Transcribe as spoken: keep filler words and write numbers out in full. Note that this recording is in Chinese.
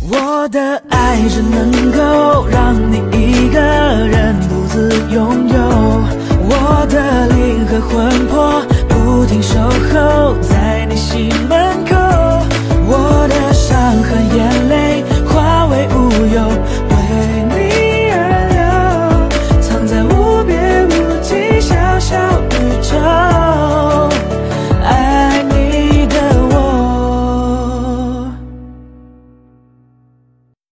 我的爱只能够让你一个人独自拥有，我的